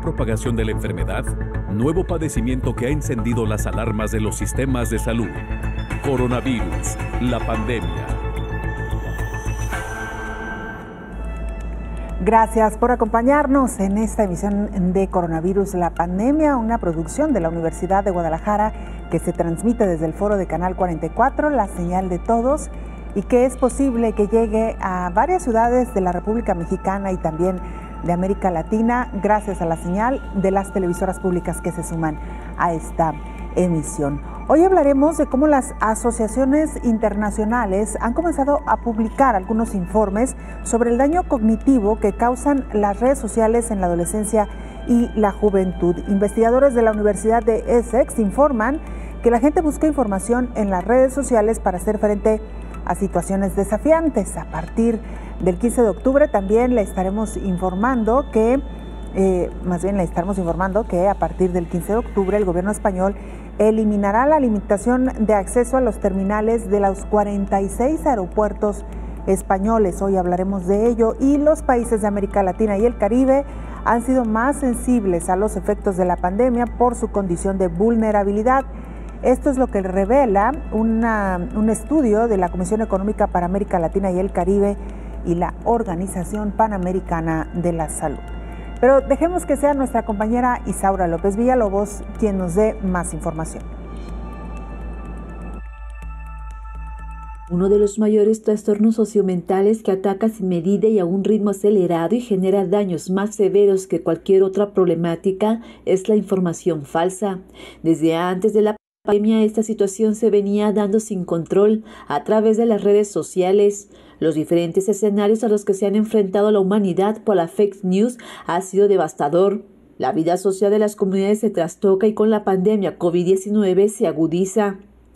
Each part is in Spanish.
propagación de la enfermedad, nuevo padecimiento que ha encendido las alarmas de los sistemas de salud. Coronavirus, la pandemia. Gracias por acompañarnos en esta emisión de Coronavirus, la pandemia, una producción de la Universidad de Guadalajara que se transmite desde el foro de Canal 44, la señal de todos, y que es posible que llegue a varias ciudades de la República Mexicana y también de América Latina gracias a la señal de las televisoras públicas que se suman a esta emisión. Hoy hablaremos de cómo las asociaciones internacionales han comenzado a publicar algunos informes sobre el daño cognitivo que causan las redes sociales en la adolescencia y la juventud. Investigadores de la Universidad de Essex informan que la gente busca información en las redes sociales para hacer frente a situaciones desafiantes. A partir del 15 de octubre también le estaremos informando que, a partir del 15 de octubre el gobierno español eliminará la limitación de acceso a los terminales de los 46 aeropuertos españoles. Hoy hablaremos de ello. Y los países de América Latina y el Caribe han sido más sensibles a los efectos de la pandemia por su condición de vulnerabilidad. Esto es lo que revela un estudio de la Comisión Económica para América Latina y el Caribe y la Organización Panamericana de la Salud. Pero dejemos que sea nuestra compañera Isaura López Villalobos quien nos dé más información. Uno de los mayores trastornos sociomentales que ataca sin medida y a un ritmo acelerado y genera daños más severos que cualquier otra problemática es la información falsa. Desde antes de la pandemia, esta situación se venía dando sin control a través de las redes sociales. Los diferentes escenarios a los que se han enfrentado la humanidad por la fake news ha sido devastador. La vida social de las comunidades se trastoca y con la pandemia COVID-19 se agudiza.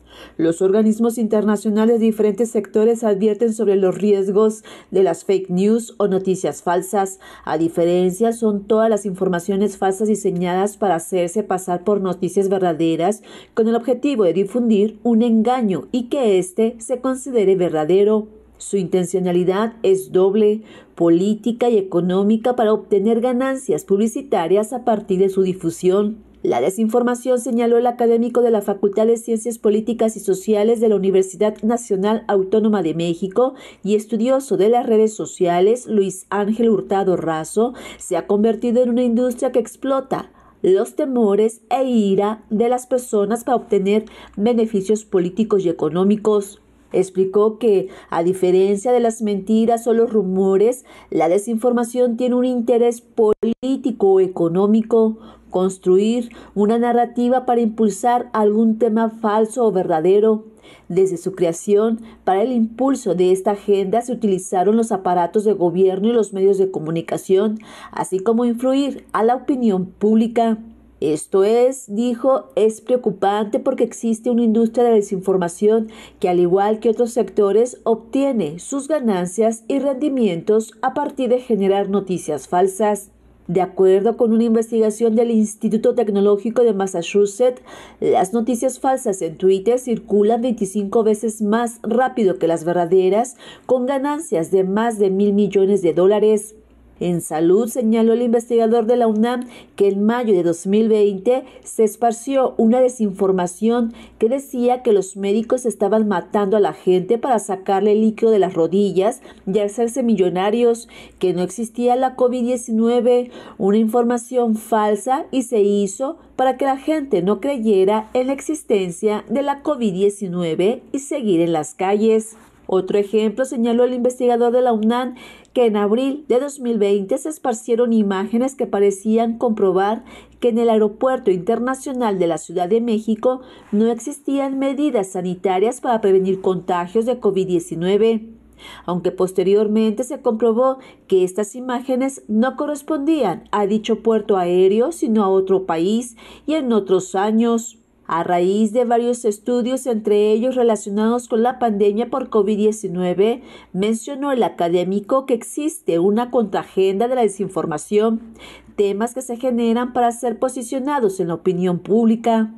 Los organismos internacionales de diferentes sectores advierten sobre los riesgos de las fake news o noticias falsas. A diferencia, son todas las informaciones falsas diseñadas para hacerse pasar por noticias verdaderas con el objetivo de difundir un engaño y que éste se considere verdadero. Su intencionalidad es doble, política y económica para obtener ganancias publicitarias a partir de su difusión. La desinformación, señaló el académico de la Facultad de Ciencias Políticas y Sociales de la Universidad Nacional Autónoma de México y estudioso de las redes sociales, Luis Ángel Hurtado Razo, se ha convertido en una industria que explota los temores e ira de las personas para obtener beneficios políticos y económicos. Explicó que, a diferencia de las mentiras o los rumores, la desinformación tiene un interés político o económico: construir una narrativa para impulsar algún tema falso o verdadero. Desde su creación, para el impulso de esta agenda se utilizaron los aparatos de gobierno y los medios de comunicación, así como influir a la opinión pública. Esto es, dijo, es preocupante porque existe una industria de desinformación que, al igual que otros sectores, obtiene sus ganancias y rendimientos a partir de generar noticias falsas. De acuerdo con una investigación del Instituto Tecnológico de Massachusetts, las noticias falsas en Twitter circulan 25 veces más rápido que las verdaderas, con ganancias de más de $1,000 millones. En salud, señaló el investigador de la UNAM que en mayo de 2020 se esparció una desinformación que decía que los médicos estaban matando a la gente para sacarle el líquido de las rodillas y hacerse millonarios, que no existía la COVID-19, una información falsa, y se hizo para que la gente no creyera en la existencia de la COVID-19 y seguir en las calles. Otro ejemplo, señaló el investigador de la UNAM, que en abril de 2020 se esparcieron imágenes que parecían comprobar que en el Aeropuerto Internacional de la Ciudad de México no existían medidas sanitarias para prevenir contagios de COVID-19, aunque posteriormente se comprobó que estas imágenes no correspondían a dicho puerto aéreo, sino a otro país y en otros años. A raíz de varios estudios, entre ellos relacionados con la pandemia por COVID-19, mencionó el académico que existe una contraagenda de la desinformación, temas que se generan para ser posicionados en la opinión pública.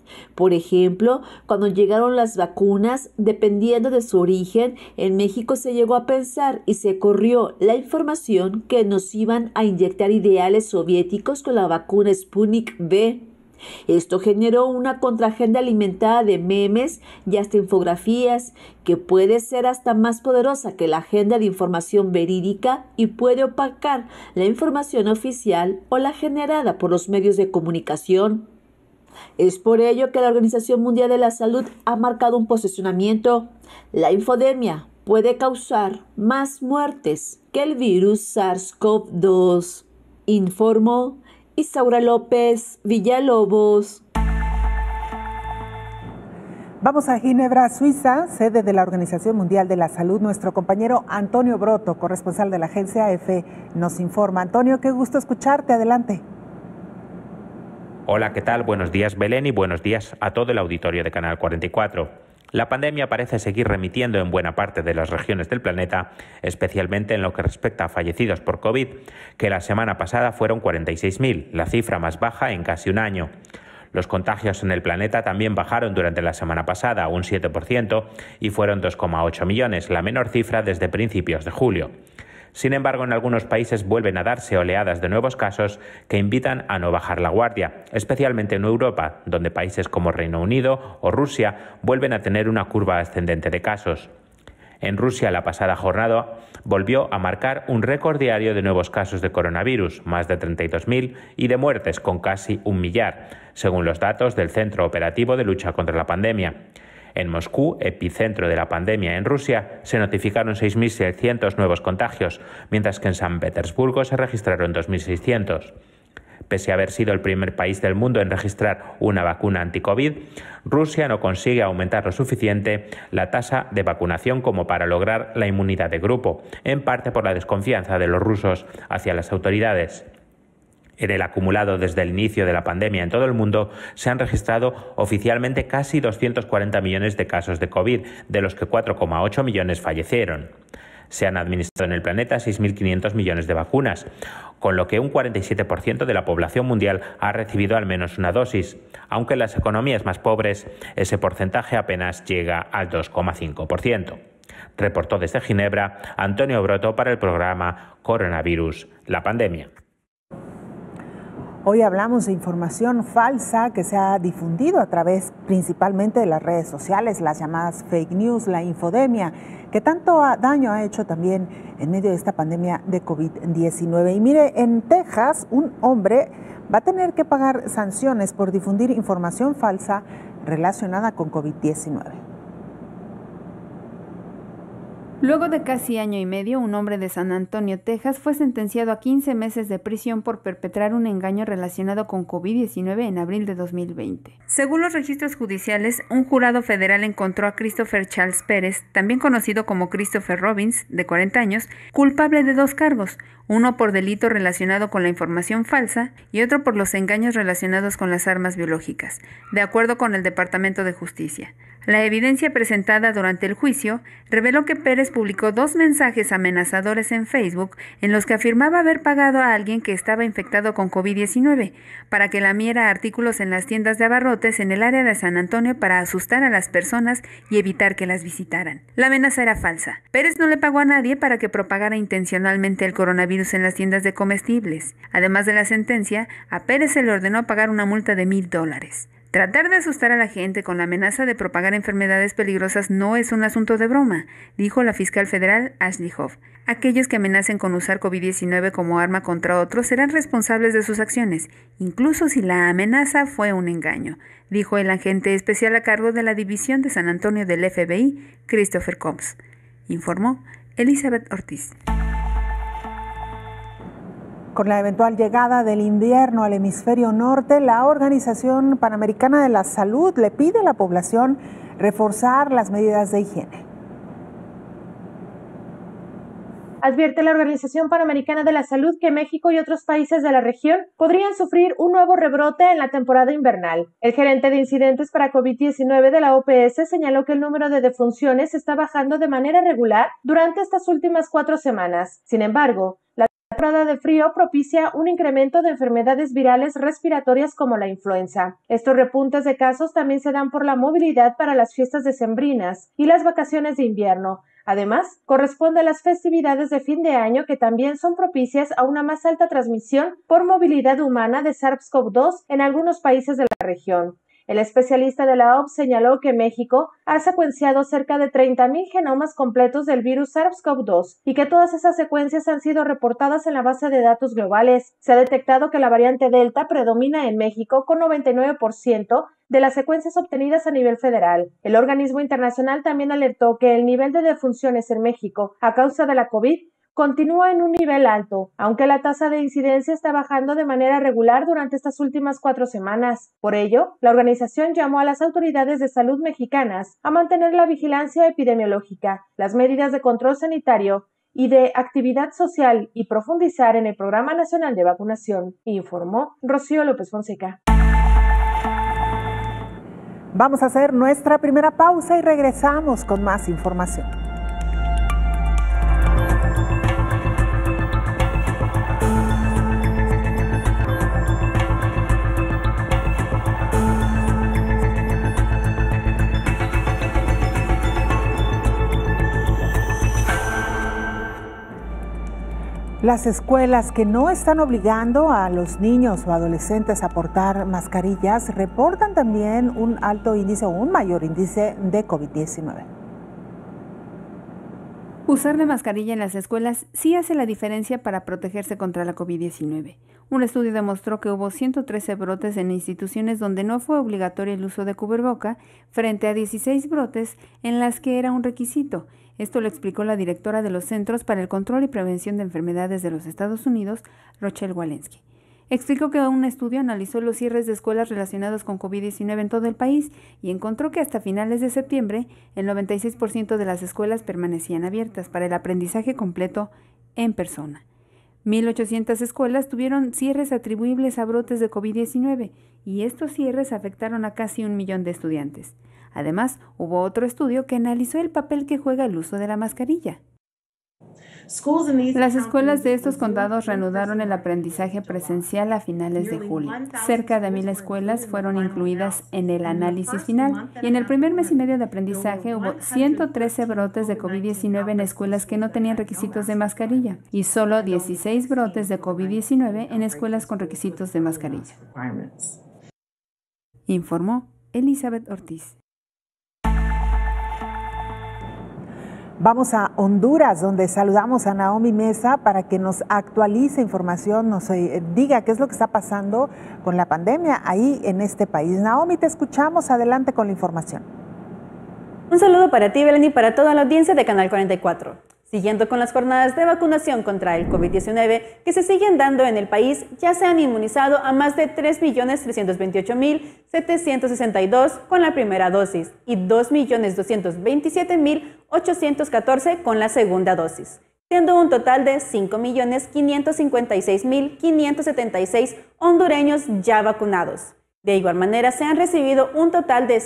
Por ejemplo, cuando llegaron las vacunas, dependiendo de su origen, en México se llegó a pensar y se corrió la información que nos iban a inyectar ideales soviéticos con la vacuna Sputnik V. Esto generó una contraagenda alimentada de memes y hasta infografías, que puede ser hasta más poderosa que la agenda de información verídica y puede opacar la información oficial o la generada por los medios de comunicación. Es por ello que la Organización Mundial de la Salud ha marcado un posicionamiento. La infodemia puede causar más muertes que el virus SARS-CoV-2, informó Isaura López Villalobos. Vamos a Ginebra, Suiza, sede de la Organización Mundial de la Salud. Nuestro compañero Antonio Broto, corresponsal de la agencia AFP, nos informa. Antonio, qué gusto escucharte. Adelante. Hola, ¿qué tal? Buenos días, Belén, y buenos días a todo el auditorio de Canal 44. La pandemia parece seguir remitiendo en buena parte de las regiones del planeta, especialmente en lo que respecta a fallecidos por COVID, que la semana pasada fueron 46.000, la cifra más baja en casi un año. Los contagios en el planeta también bajaron durante la semana pasada un 7% y fueron 2,8 millones, la menor cifra desde principios de julio. Sin embargo, en algunos países vuelven a darse oleadas de nuevos casos que invitan a no bajar la guardia, especialmente en Europa, donde países como Reino Unido o Rusia vuelven a tener una curva ascendente de casos. En Rusia, la pasada jornada volvió a marcar un récord diario de nuevos casos de coronavirus, más de 32.000, y de muertes, con casi 1 millar, según los datos del Centro Operativo de Lucha contra la Pandemia. En Moscú, epicentro de la pandemia en Rusia, se notificaron 6.600 nuevos contagios, mientras que en San Petersburgo se registraron 2.600. Pese a haber sido el primer país del mundo en registrar una vacuna anti-COVID, Rusia no consigue aumentar lo suficiente la tasa de vacunación como para lograr la inmunidad de grupo, en parte por la desconfianza de los rusos hacia las autoridades. En el acumulado desde el inicio de la pandemia en todo el mundo se han registrado oficialmente casi 240 millones de casos de COVID, de los que 4,8 millones fallecieron. Se han administrado en el planeta 6.500 millones de vacunas, con lo que un 47% de la población mundial ha recibido al menos una dosis, aunque en las economías más pobres ese porcentaje apenas llega al 2,5%. Reportó desde Ginebra Antonio Broto para el programa Coronavirus, la pandemia. Hoy hablamos de información falsa que se ha difundido a través principalmente de las redes sociales, las llamadas fake news, la infodemia, que tanto daño ha hecho también en medio de esta pandemia de COVID-19. Y mire, en Texas, un hombre va a tener que pagar sanciones por difundir información falsa relacionada con COVID-19. Luego de casi año y medio, un hombre de San Antonio, Texas, fue sentenciado a 15 meses de prisión por perpetrar un engaño relacionado con COVID-19 en abril de 2020. Según los registros judiciales, un jurado federal encontró a Christopher Charles Pérez, también conocido como Christopher Robbins, de 40 años, culpable de 2 cargos, uno por delito relacionado con la información falsa y otro por los engaños relacionados con las armas biológicas, de acuerdo con el Departamento de Justicia. La evidencia presentada durante el juicio reveló que Pérez publicó 2 mensajes amenazadores en Facebook en los que afirmaba haber pagado a alguien que estaba infectado con COVID-19 para que lamiera artículos en las tiendas de abarrotes en el área de San Antonio para asustar a las personas y evitar que las visitaran. La amenaza era falsa. Pérez no le pagó a nadie para que propagara intencionalmente el coronavirus en las tiendas de comestibles. Además de la sentencia, a Pérez se le ordenó pagar una multa de $1,000. Tratar de asustar a la gente con la amenaza de propagar enfermedades peligrosas no es un asunto de broma, dijo la fiscal federal Ashley Hoff. Aquellos que amenacen con usar COVID-19 como arma contra otros serán responsables de sus acciones, incluso si la amenaza fue un engaño, dijo el agente especial a cargo de la División de San Antonio del FBI, Christopher Combs. Informó Elizabeth Ortiz. Con la eventual llegada del invierno al hemisferio norte, la Organización Panamericana de la Salud le pide a la población reforzar las medidas de higiene. Advierte la Organización Panamericana de la Salud que México y otros países de la región podrían sufrir un nuevo rebrote en la temporada invernal. El gerente de incidentes para COVID-19 de la OPS señaló que el número de defunciones está bajando de manera regular durante estas últimas 4 semanas. Sin embargo, temporada de frío propicia un incremento de enfermedades virales respiratorias como la influenza. Estos repuntes de casos también se dan por la movilidad para las fiestas decembrinas y las vacaciones de invierno. Además, corresponde a las festividades de fin de año que también son propicias a una más alta transmisión por movilidad humana de SARS-CoV-2 en algunos países de la región. El especialista de la OMS señaló que México ha secuenciado cerca de 30,000 genomas completos del virus SARS-CoV-2 y que todas esas secuencias han sido reportadas en la base de datos globales. Se ha detectado que la variante Delta predomina en México con 99% de las secuencias obtenidas a nivel federal. El organismo internacional también alertó que el nivel de defunciones en México a causa de la COVID continúa en un nivel alto, aunque la tasa de incidencia está bajando de manera regular durante estas últimas 4 semanas. Por ello, la organización llamó a las autoridades de salud mexicanas a mantener la vigilancia epidemiológica, las medidas de control sanitario y de actividad social y profundizar en el Programa Nacional de Vacunación, informó Rocío López Fonseca. Vamos a hacer nuestra primera pausa y regresamos con más información. Las escuelas que no están obligando a los niños o adolescentes a portar mascarillas reportan también un alto índice o un mayor índice de COVID-19. Usar la mascarilla en las escuelas sí hace la diferencia para protegerse contra la COVID-19. Un estudio demostró que hubo 113 brotes en instituciones donde no fue obligatorio el uso de cubreboca, frente a 16 brotes en las que era un requisito. Esto lo explicó la directora de los Centros para el Control y Prevención de Enfermedades de los Estados Unidos, Rochelle Walensky. Explicó que un estudio analizó los cierres de escuelas relacionados con COVID-19 en todo el país y encontró que hasta finales de septiembre el 96% de las escuelas permanecían abiertas para el aprendizaje completo en persona. 1,800 escuelas tuvieron cierres atribuibles a brotes de COVID-19 y estos cierres afectaron a casi 1 millón de estudiantes. Además, hubo otro estudio que analizó el papel que juega el uso de la mascarilla. Las escuelas de estos condados reanudaron el aprendizaje presencial a finales de julio. Cerca de 1,000 escuelas fueron incluidas en el análisis final y en el primer mes y medio de aprendizaje hubo 113 brotes de COVID-19 en escuelas que no tenían requisitos de mascarilla y solo 16 brotes de COVID-19 en escuelas con requisitos de mascarilla, informó Elizabeth Ortiz. Vamos a Honduras, donde saludamos a Naomi Mesa para que nos actualice información, nos diga qué es lo que está pasando con la pandemia ahí en este país. Naomi, te escuchamos, adelante con la información. Un saludo para ti, Belén, y para toda la audiencia de Canal 44. Siguiendo con las jornadas de vacunación contra el COVID-19 que se siguen dando en el país, ya se han inmunizado a más de 3.328.762 con la primera dosis y 2.227.814 con la segunda dosis, siendo un total de 5.556.576 hondureños ya vacunados. De igual manera, se han recibido un total de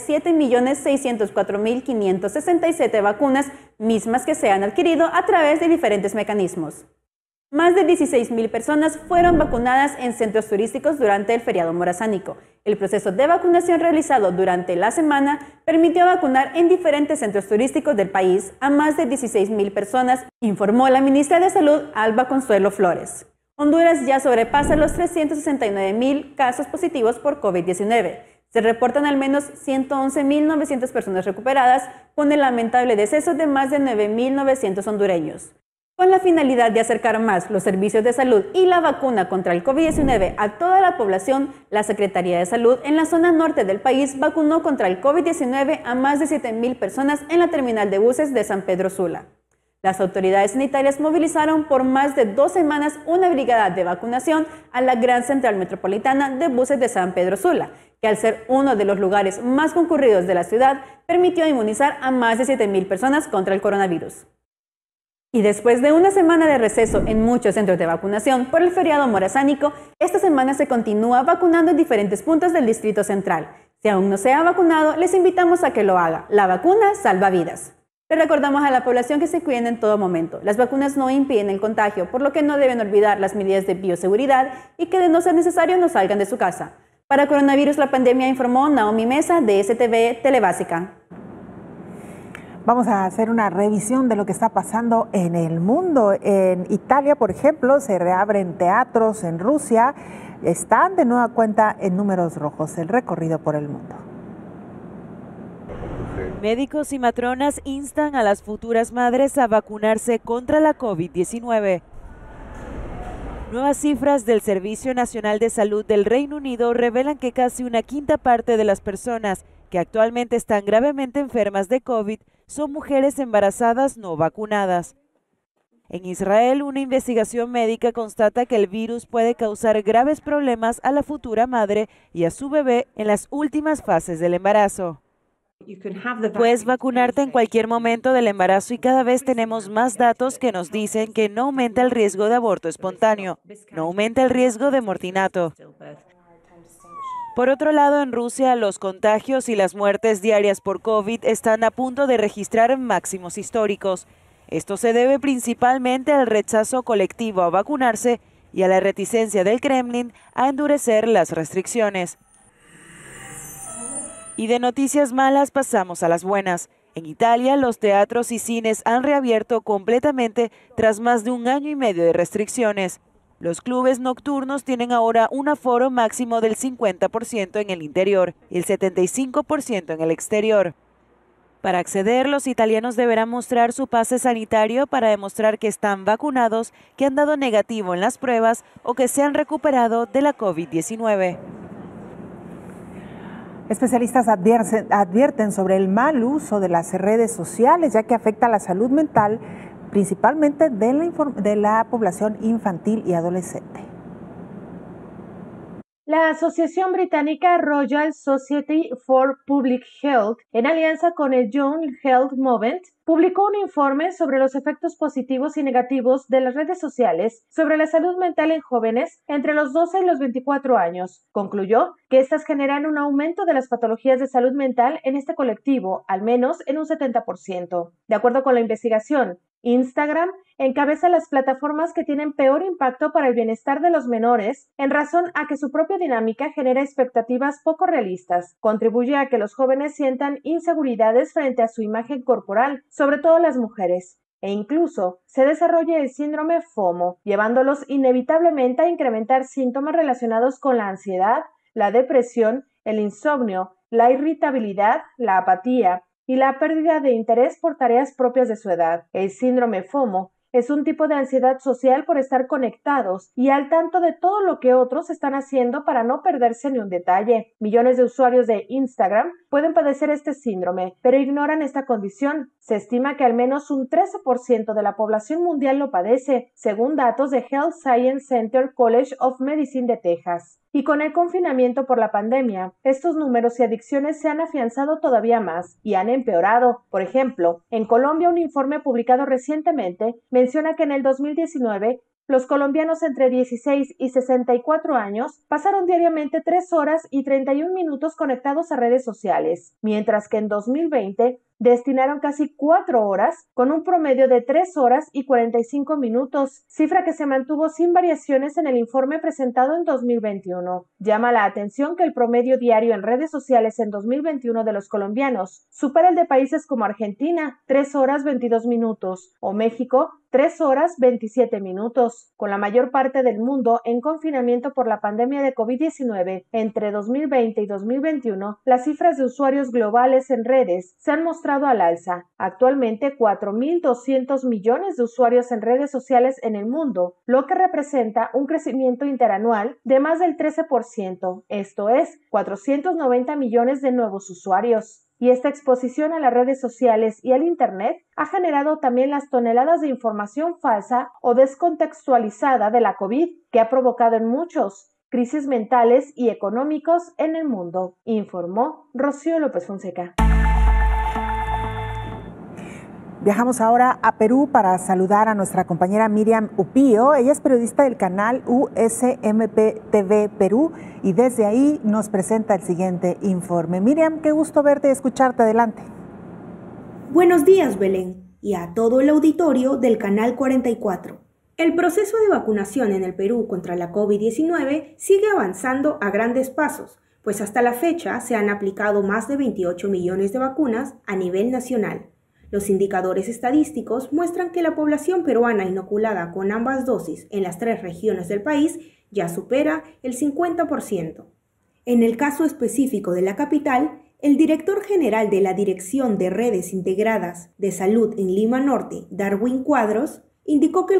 7.604.567 vacunas, mismas que se han adquirido a través de diferentes mecanismos. Más de 16,000 personas fueron vacunadas en centros turísticos durante el feriado morazánico. El proceso de vacunación realizado durante la semana permitió vacunar en diferentes centros turísticos del país a más de 16,000 personas, informó la ministra de Salud, Alba Consuelo Flores. Honduras ya sobrepasa los 369,000 casos positivos por COVID-19. Se reportan al menos 111,900 personas recuperadas, con el lamentable deceso de más de 9,900 hondureños. Con la finalidad de acercar más los servicios de salud y la vacuna contra el COVID-19 a toda la población, la Secretaría de Salud en la zona norte del país vacunó contra el COVID-19 a más de 7,000 personas en la terminal de buses de San Pedro Sula. Las autoridades sanitarias movilizaron por más de 2 semanas una brigada de vacunación a la Gran Central Metropolitana de Buses de San Pedro Sula, que al ser uno de los lugares más concurridos de la ciudad, permitió inmunizar a más de 7,000 personas contra el coronavirus. Y después de una semana de receso en muchos centros de vacunación por el feriado morazánico, esta semana se continúa vacunando en diferentes puntos del Distrito Central. Si aún no se ha vacunado, les invitamos a que lo haga. La vacuna salva vidas. Le recordamos a la población que se cuiden en todo momento. Las vacunas no impiden el contagio, por lo que no deben olvidar las medidas de bioseguridad y que de no ser necesario no salgan de su casa. Para Coronavirus la Pandemia, informó Naomi Mesa de STV Telebásica. Vamos a hacer una revisión de lo que está pasando en el mundo. En Italia, por ejemplo, se reabren teatros. En Rusia están de nueva cuenta en números rojos. El recorrido por el mundo. Médicos y matronas instan a las futuras madres a vacunarse contra la COVID-19. Nuevas cifras del Servicio Nacional de Salud del Reino Unido revelan que casi una quinta parte de las personas que actualmente están gravemente enfermas de COVID son mujeres embarazadas no vacunadas. En Israel, una investigación médica constata que el virus puede causar graves problemas a la futura madre y a su bebé en las últimas fases del embarazo. Puedes vacunarte en cualquier momento del embarazo y cada vez tenemos más datos que nos dicen que no aumenta el riesgo de aborto espontáneo, no aumenta el riesgo de mortinato. Por otro lado, en Rusia, los contagios y las muertes diarias por COVID están a punto de registrar máximos históricos. Esto se debe principalmente al rechazo colectivo a vacunarse y a la reticencia del Kremlin a endurecer las restricciones. Y de noticias malas pasamos a las buenas. En Italia, los teatros y cines han reabierto completamente tras más de un año y medio de restricciones. Los clubes nocturnos tienen ahora un aforo máximo del 50% en el interior y el 75% en el exterior. Para acceder, los italianos deberán mostrar su pase sanitario para demostrar que están vacunados, que han dado negativo en las pruebas o que se han recuperado de la COVID-19. Especialistas advierten sobre el mal uso de las redes sociales, ya que afecta a la salud mental, principalmente de la población infantil y adolescente. La Asociación Británica Royal Society for Public Health, en alianza con el Young Health Movement, publicó un informe sobre los efectos positivos y negativos de las redes sociales sobre la salud mental en jóvenes entre los 12 y los 24 años. Concluyó que estas generan un aumento de las patologías de salud mental en este colectivo, al menos en un 70%. De acuerdo con la investigación, Instagram encabeza las plataformas que tienen peor impacto para el bienestar de los menores en razón a que su propia dinámica genera expectativas poco realistas, contribuye a que los jóvenes sientan inseguridades frente a su imagen corporal, sobre todo las mujeres, e incluso se desarrolla el síndrome FOMO, llevándolos inevitablemente a incrementar síntomas relacionados con la ansiedad, la depresión, el insomnio, la irritabilidad, la apatía y la pérdida de interés por tareas propias de su edad. El síndrome FOMO es un tipo de ansiedad social por estar conectados y al tanto de todo lo que otros están haciendo para no perderse ni un detalle. Millones de usuarios de Instagram pueden padecer este síndrome, pero ignoran esta condición. Se estima que al menos un 13% de la población mundial lo padece, según datos de Health Science Center College of Medicine de Texas. Y con el confinamiento por la pandemia, estos números y adicciones se han afianzado todavía más y han empeorado. Por ejemplo, en Colombia, un informe publicado recientemente menciona que en el 2019 los colombianos entre 16 y 64 años pasaron diariamente 3 horas y 31 minutos conectados a redes sociales, mientras que en 2020 destinaron casi 4 horas, con un promedio de 3 horas y 45 minutos, cifra que se mantuvo sin variaciones en el informe presentado en 2021. Llama la atención que el promedio diario en redes sociales en 2021 de los colombianos supera el de países como Argentina, 3 horas 22 minutos, o México, 3 horas 27 minutos, con la mayor parte del mundo en confinamiento por la pandemia de COVID-19. Entre 2020 y 2021, las cifras de usuarios globales en redes se han mostrado al alza. Actualmente, 4.200 millones de usuarios en redes sociales en el mundo, lo que representa un crecimiento interanual de más del 13%, esto es, 490 millones de nuevos usuarios. Y esta exposición a las redes sociales y al Internet ha generado también las toneladas de información falsa o descontextualizada de la COVID, que ha provocado en muchos crisis mentales y económicos en el mundo, informó Rocío López Fonseca. Viajamos ahora a Perú para saludar a nuestra compañera Miriam Upío. Ella es periodista del canal USMP TV Perú y desde ahí nos presenta el siguiente informe. Miriam, qué gusto verte y escucharte. Adelante. Buenos días, Belén, y a todo el auditorio del Canal 44. El proceso de vacunación en el Perú contra la COVID-19 sigue avanzando a grandes pasos, pues hasta la fecha se han aplicado más de 28 millones de vacunas a nivel nacional. Los indicadores estadísticos muestran que la población peruana inoculada con ambas dosis en las 3 regiones del país ya supera el 50%. En el caso específico de la capital, el director general de la Dirección de Redes Integradas de Salud en Lima Norte, Darwin Cuadros, indicó que el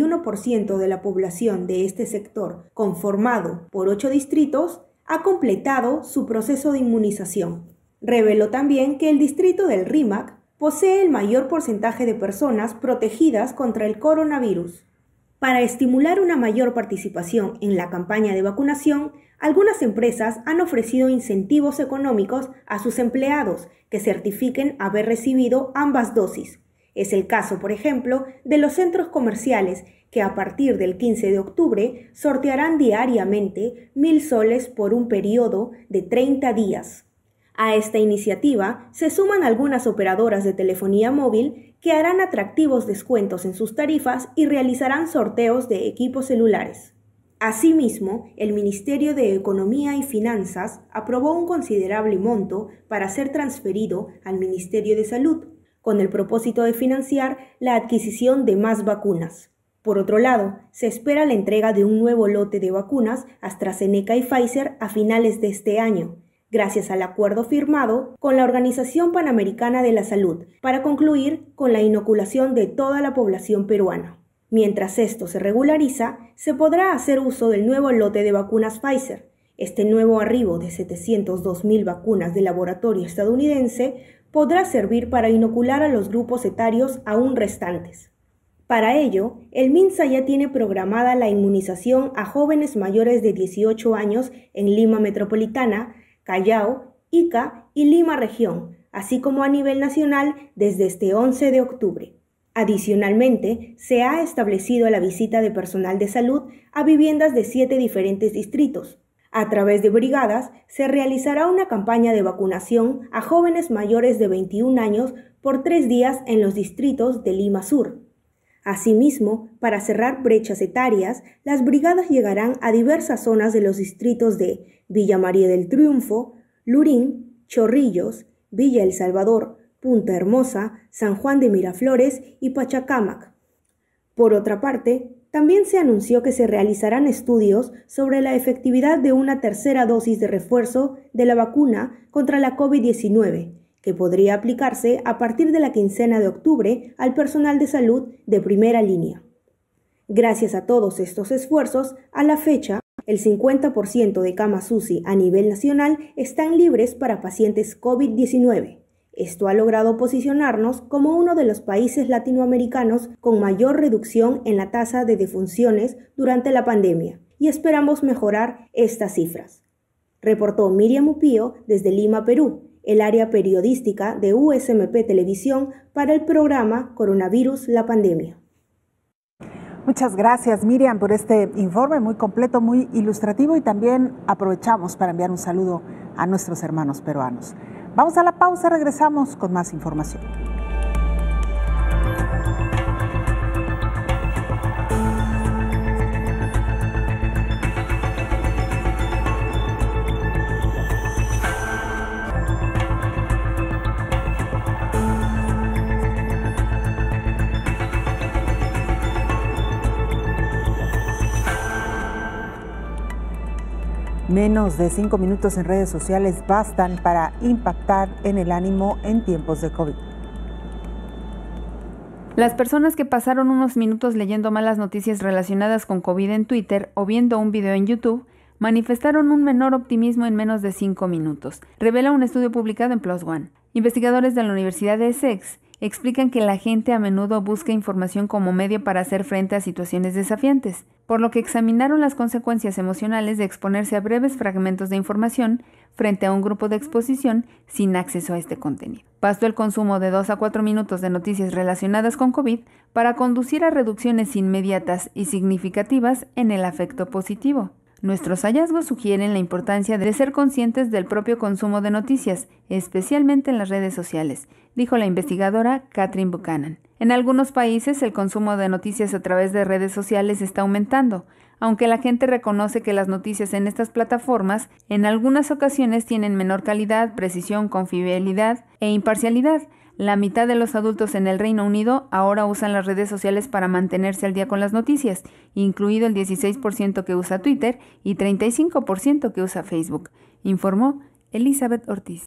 41% de la población de este sector, conformado por 8 distritos, ha completado su proceso de inmunización. Reveló también que el distrito del Rímac posee el mayor porcentaje de personas protegidas contra el coronavirus. Para estimular una mayor participación en la campaña de vacunación, algunas empresas han ofrecido incentivos económicos a sus empleados que certifiquen haber recibido ambas dosis. Es el caso, por ejemplo, de los centros comerciales que a partir del 15 de octubre sortearán diariamente 1.000 soles por un periodo de 30 días. A esta iniciativa se suman algunas operadoras de telefonía móvil que harán atractivos descuentos en sus tarifas y realizarán sorteos de equipos celulares. Asimismo, el Ministerio de Economía y Finanzas aprobó un considerable monto para ser transferido al Ministerio de Salud, con el propósito de financiar la adquisición de más vacunas. Por otro lado, se espera la entrega de un nuevo lote de vacunas AstraZeneca y Pfizer a finales de este año, gracias al acuerdo firmado con la Organización Panamericana de la Salud para concluir con la inoculación de toda la población peruana. Mientras esto se regulariza, se podrá hacer uso del nuevo lote de vacunas Pfizer. Este nuevo arribo de 702.000 vacunas del laboratorio estadounidense podrá servir para inocular a los grupos etarios aún restantes. Para ello, el MINSA ya tiene programada la inmunización a jóvenes mayores de 18 años en Lima Metropolitana, Callao, Ica y Lima Región, así como a nivel nacional desde este 11 de octubre. Adicionalmente, se ha establecido la visita de personal de salud a viviendas de 7 diferentes distritos. A través de brigadas, se realizará una campaña de vacunación a jóvenes mayores de 21 años por 3 días en los distritos de Lima Sur. Asimismo, para cerrar brechas etarias, las brigadas llegarán a diversas zonas de los distritos de Villa María del Triunfo, Lurín, Chorrillos, Villa El Salvador, Punta Hermosa, San Juan de Miraflores y Pachacámac. Por otra parte, también se anunció que se realizarán estudios sobre la efectividad de una tercera dosis de refuerzo de la vacuna contra la COVID-19, que podría aplicarse a partir de la quincena de octubre al personal de salud de primera línea. Gracias a todos estos esfuerzos, a la fecha, el 50% de camas UCI a nivel nacional están libres para pacientes COVID-19. Esto ha logrado posicionarnos como uno de los países latinoamericanos con mayor reducción en la tasa de defunciones durante la pandemia, y esperamos mejorar estas cifras. Reportó Miriam Upío desde Lima, Perú, el área periodística de USMP Televisión para el programa Coronavirus, la pandemia. Muchas gracias, Miriam, por este informe muy completo, muy ilustrativo, y también aprovechamos para enviar un saludo a nuestros hermanos peruanos. Vamos a la pausa, regresamos con más información. Menos de 5 minutos en redes sociales bastan para impactar en el ánimo en tiempos de COVID. Las personas que pasaron unos minutos leyendo malas noticias relacionadas con COVID en Twitter o viendo un video en YouTube manifestaron un menor optimismo en menos de 5 minutos, revela un estudio publicado en PLOS ONE. Investigadores de la Universidad de Essex explican que la gente a menudo busca información como medio para hacer frente a situaciones desafiantes, por lo que examinaron las consecuencias emocionales de exponerse a breves fragmentos de información frente a un grupo de exposición sin acceso a este contenido. Bastó el consumo de 2 a 4 minutos de noticias relacionadas con COVID para conducir a reducciones inmediatas y significativas en el afecto positivo. Nuestros hallazgos sugieren la importancia de ser conscientes del propio consumo de noticias, especialmente en las redes sociales, dijo la investigadora Catherine Buchanan. En algunos países el consumo de noticias a través de redes sociales está aumentando, aunque la gente reconoce que las noticias en estas plataformas en algunas ocasiones tienen menor calidad, precisión, confiabilidad e imparcialidad. La mitad de los adultos en el Reino Unido ahora usan las redes sociales para mantenerse al día con las noticias, incluido el 16% que usa Twitter y 35% que usa Facebook, informó Elizabeth Ortiz.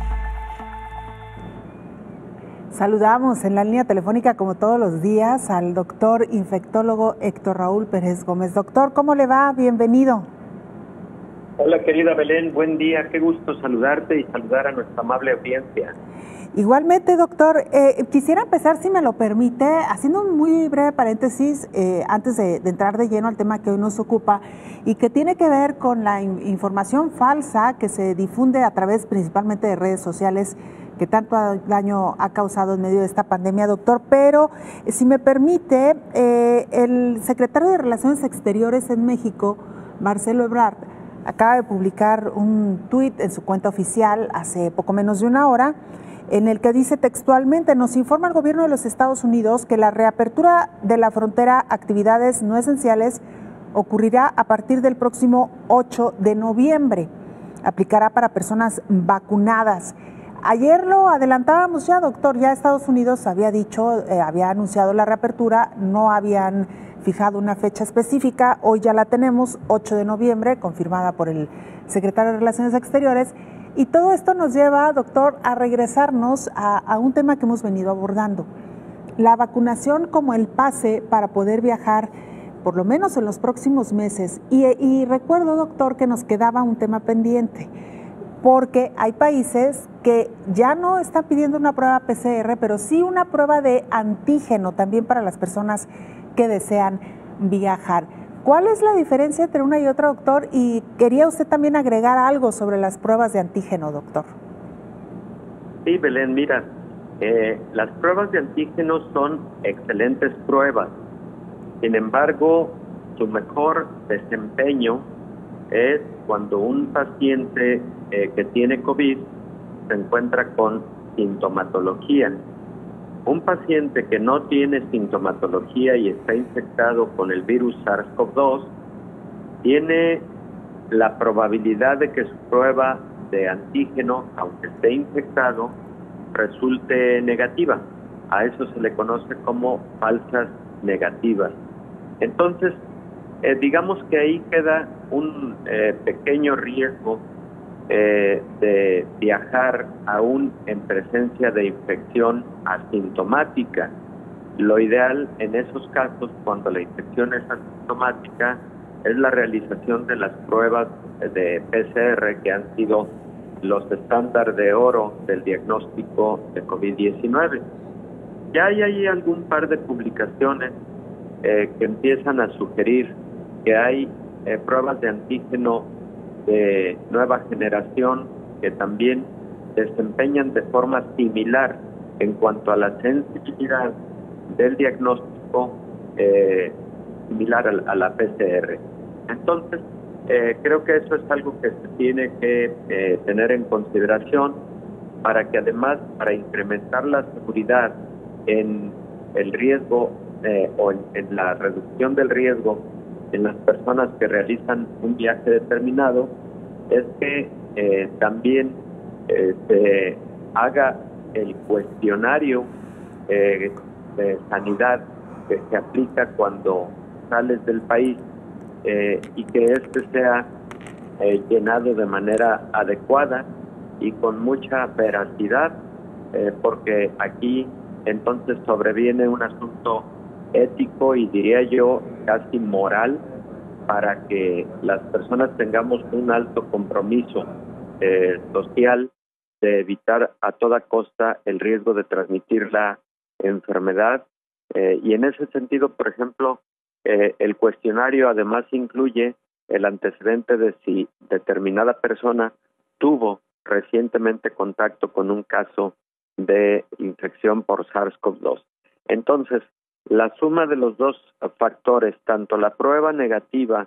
Saludamos en la línea telefónica, como todos los días, al doctor infectólogo Héctor Raúl Pérez Gómez. Doctor, ¿cómo le va? Bienvenido. Hola, querida Belén, buen día. Qué gusto saludarte y saludar a nuestra amable audiencia. Igualmente, doctor, quisiera empezar, si me lo permite, haciendo un muy breve paréntesis antes de entrar de lleno al tema que hoy nos ocupa y que tiene que ver con la información falsa que se difunde a través principalmente de redes sociales, que tanto daño ha causado en medio de esta pandemia, doctor. Pero, si me permite, el secretario de Relaciones Exteriores en México, Marcelo Ebrard, acaba de publicar un tuit en su cuenta oficial hace poco menos de una hora, en el que dice textualmente: nos informa el gobierno de los Estados Unidos que la reapertura de la frontera a actividades no esenciales ocurrirá a partir del próximo 8 de noviembre. Aplicará para personas vacunadas. Ayer lo adelantábamos ya, doctor, ya Estados Unidos había dicho, había anunciado la reapertura, no habían fijado una fecha específica, hoy ya la tenemos, 8 de noviembre, confirmada por el secretario de Relaciones Exteriores. Y todo esto nos lleva, doctor, a regresarnos a un tema que hemos venido abordando: la vacunación como el pase para poder viajar, por lo menos en los próximos meses. Y recuerdo, doctor, que nos quedaba un tema pendiente, porque hay países que ya no están pidiendo una prueba PCR, pero sí una prueba de antígeno también para las personas que desean viajar. ¿Cuál es la diferencia entre una y otra, doctor? Y quería usted también agregar algo sobre las pruebas de antígeno, doctor. Sí, Belén, mira, las pruebas de antígeno son excelentes pruebas. Sin embargo, su mejor desempeño es cuando un paciente que tiene COVID se encuentra con sintomatología. Un paciente que no tiene sintomatología y está infectado con el virus SARS-CoV-2 tiene la probabilidad de que su prueba de antígeno, aunque esté infectado, resulte negativa. A eso se le conoce como falsas negativas. Entonces, digamos que ahí queda un pequeño riesgo de viajar aún en presencia de infección asintomática. Lo ideal en esos casos, cuando la infección es asintomática, es la realización de las pruebas de PCR, que han sido los estándares de oro del diagnóstico de COVID-19. Ya hay ahí algún par de publicaciones que empiezan a sugerir que hay pruebas de antígeno de nueva generación que también desempeñan de forma similar en cuanto a la sensibilidad del diagnóstico, similar a la PCR. Entonces, creo que eso es algo que se tiene que tener en consideración, para que además, para incrementar la seguridad en el riesgo o en la reducción del riesgo en las personas que realizan un viaje determinado, es que también se haga el cuestionario de sanidad que se aplica cuando sales del país, y que este sea llenado de manera adecuada y con mucha veracidad, porque aquí entonces sobreviene un asunto ético y, diría yo, casi moral, para que las personas tengamos un alto compromiso social de evitar a toda costa el riesgo de transmitir la enfermedad. Y en ese sentido, por ejemplo, el cuestionario además incluye el antecedente de si determinada persona tuvo recientemente contacto con un caso de infección por SARS-CoV-2. Entonces, la suma de los dos factores, tanto la prueba negativa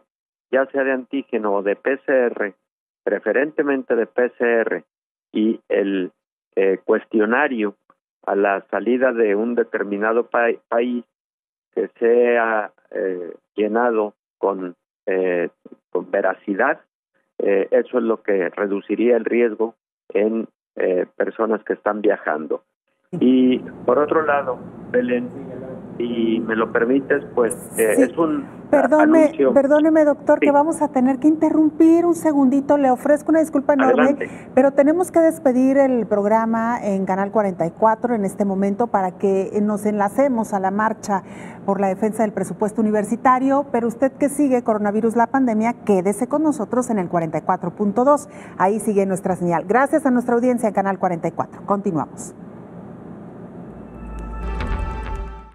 ya sea de antígeno o de PCR, preferentemente de PCR, y el cuestionario a la salida de un determinado país que sea llenado con veracidad, eso es lo que reduciría el riesgo en personas que están viajando. Y por otro lado, Belén, si me lo permites, pues sí. es un anuncio. Perdóneme, doctor, Sí. que vamos a tener que interrumpir un segundito. Le ofrezco una disculpa enorme, Adelante. pero tenemos que despedir el programa en Canal 44 en este momento para que nos enlacemos a la marcha por la defensa del presupuesto universitario. Pero usted que sigue Coronavirus, la pandemia, quédese con nosotros en el 44.2. Ahí sigue nuestra señal. Gracias a nuestra audiencia en Canal 44. Continuamos.